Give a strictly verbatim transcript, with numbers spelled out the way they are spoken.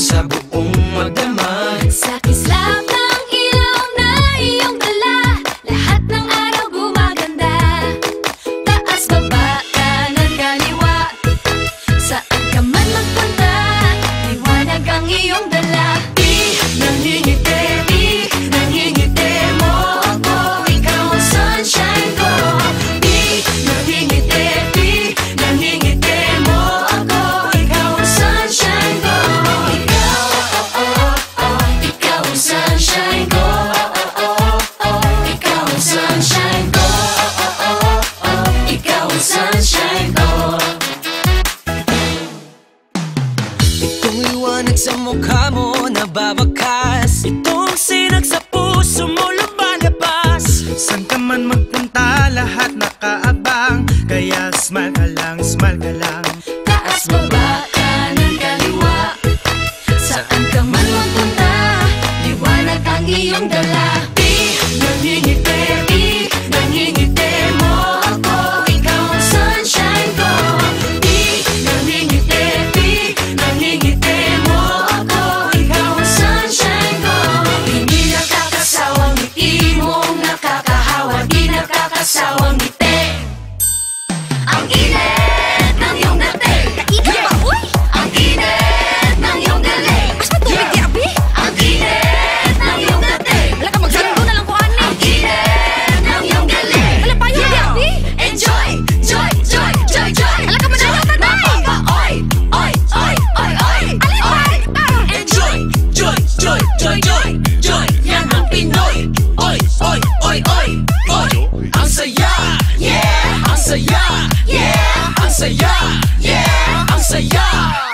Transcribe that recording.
sa buong magdamag. Sa kislap ng ilaw na iyong dala, lahat ng araw gumaganda. Taas, baba, kanan, kaliwa, saan ka man magpunta, liwanag ang iyong dala. Di nangingiti, di nangingiti mo ako, ikaw ang sunshine ko. Di nangingiti, di nangingiti mo ako, ikaw ang sunshine ko. Ikaw, oh, oh, oh, ikaw ang sunshine ko. Oh, oh, oh, ikaw ang sunshine ko. Oh, oh, oh, ikaw ang sunshine ko. Itong liwanag sa mukha mo nababakas, itong sinag sa puso mo lumalabas. San ka man magpunta, lahat nakaabang, kaya smile ka lang, smile ka lang. Taas, baba, kanan, kaliwa, saan ka man magpunta, liwanag ang iyong dala. Di nangingiti, di nangingiti mo ako, ikaw ang sunshine ko. Di nangingiti, di nangingiti mo ako, ikaw ang sunshine ko. Hindi nakakasawang ngiti mong nakakahawa, di nakakasawang ngiti. Ang init ng iyong dating, kainit ba, uy? Ang init ng iyong galing, mas matubig di abi? Ang init ng iyong dating, wala ka magsando na lang ko ani. Ang init ng iyong galing, wala pa yun di abi? Enjoy, joy, joy, joy, joy, wala ka manalo ka day. Mapapa-oy, oy, oy, oy, oy, alipay. Enjoy, joy, joy, joy, joy, joy, yan ang Pinoy. Oy, oy, oy, oy, oy, ang saya, yeah, ang saya, yeah, ang saya, yeah, ang saya.